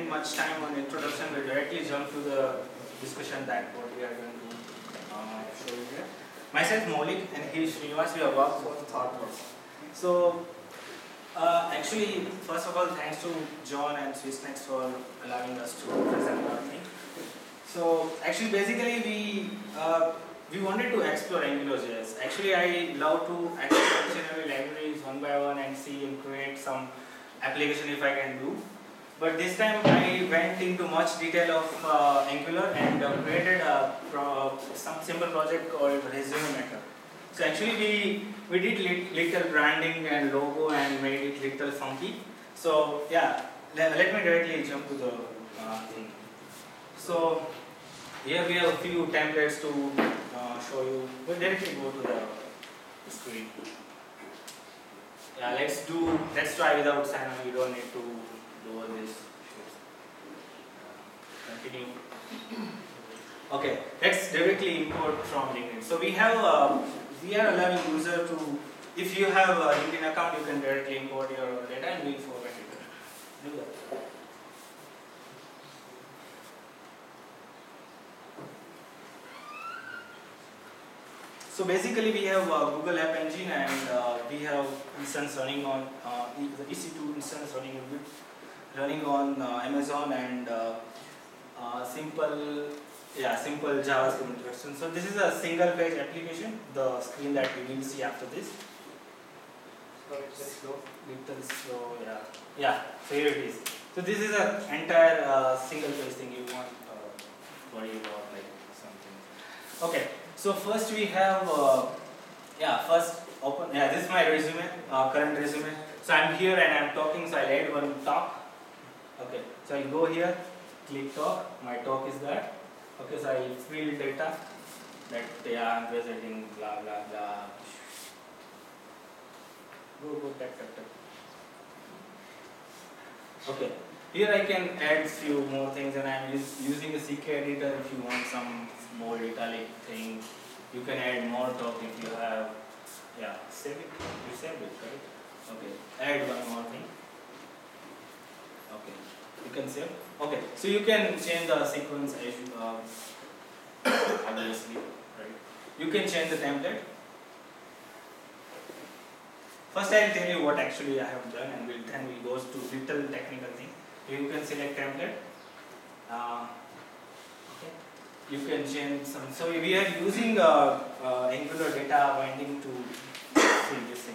much time on introduction, we'll directly jump to the discussion that what we are going to show you here. Myself Maulik and he is Srinivas, we have worked for the thought process. So actually, first of all, thanks to John and SwissNext for allowing us to present our thing. So actually, basically, we wanted to explore AngularJS. Actually, I love to explore each and every libraries one by one and see and create some application if I can do. But this time I went into much detail of Angular and created some simple project called Resume Maker. So actually we did little branding and logo and made it little funky. So yeah, let me directly jump to the thing. So here we have a few templates to show you. We'll directly go to the screen. Yeah, let's try without sign on. You don't need to do all this. Continue. Okay, let's directly import from LinkedIn. So we are allowing user to, if you have a LinkedIn account, you can directly import your data and we'll format it. Do that. So basically we have Google App Engine and we have instance running on the EC2 instance running on Amazon and simple JavaScript introduction. So this is a single page application, the screen that we will see after this. So it's little slow, yeah. So here it is. So this is an entire single page thing you want worry about like something. Okay. So first we have, this is my resume, current resume. So I'm here and I'm talking, so I'll add one talk. Okay, so I'll go here, click talk, my talk is that. Okay, so I'll fill data that I'm presenting, blah, blah, blah. Go, tap. Okay, here I can add few more things and I'm using the CK editor if you want some more italic thing. You can add more talk if you have, save it, you saved it, right? Okay, add one more thing. Okay, you can save. Okay, so you can change the sequence as you, obviously, right? You can change the template. First I'll tell you what actually I have done and then we'll go to little technical thing. You can select template. You can change some. So we are using Angular data binding to see this thing.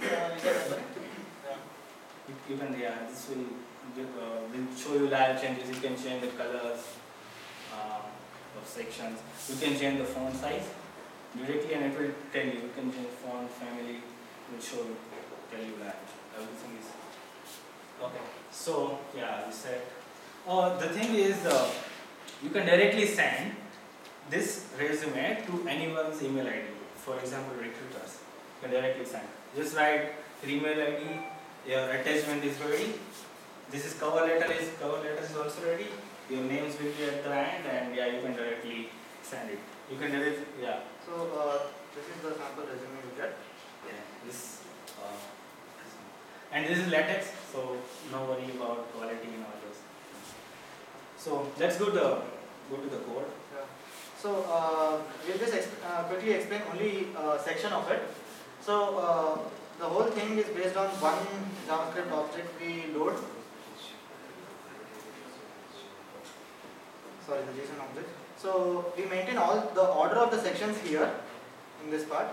You can, this will show you live changes. You can change the colors of sections. You can change the font size directly, and it will tell you. You can change font family. It will tell you that everything is okay. So we said. The thing is, you can directly send this resume to anyone's email ID. For example, recruiters. You can directly send. Just write your email ID. Your attachment is ready. This is cover letter is also ready. Your names will be at the end, and you can directly send it. You can directly So this is the sample resume you get. This and this is latex, so no worry about quality and all those. So let's go to the code. So we'll just quickly explain only section of it. So the whole thing is based on one JavaScript object we load. Sorry, the JSON object. So we maintain all the order of the sections here in this part.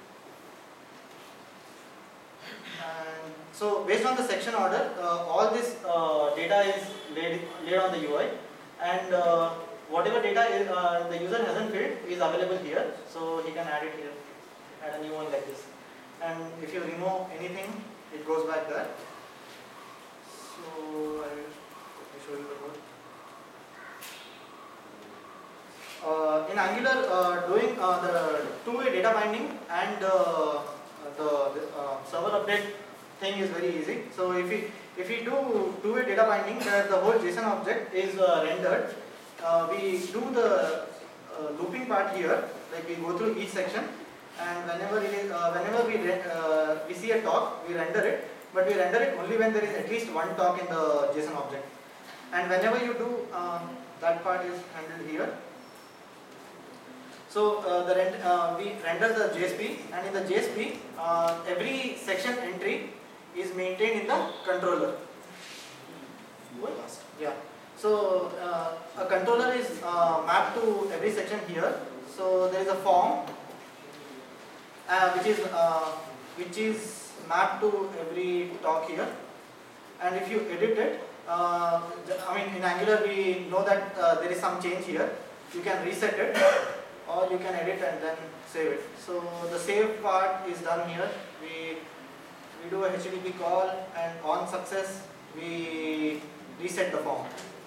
And so based on the section order, all this data is laid on the UI, and whatever data is, the user hasn't filled is available here, so he can add it here, add a new one like this. And if you remove anything, it goes back there. So I will show you the code. In Angular, doing the two-way data binding and the server update thing is very easy. So if we do two-way data binding, where the whole JSON object is rendered, we do the looping part here, like we go through each section, and whenever we see a talk, we render it, but we render it only when there is at least one talk in the JSON object. and whenever you do, that part is handled here. So we render the JSP, and in the JSP, every section entry is maintained in the controller. Yeah. So a controller is mapped to every section here. So there is a form which is mapped to every talk here, and if you edit it, I mean in Angular we know that there is some change here. You can reset it, or you can edit and then save it. So the save part is done here. We do a HTTP call, and on success we reset the form.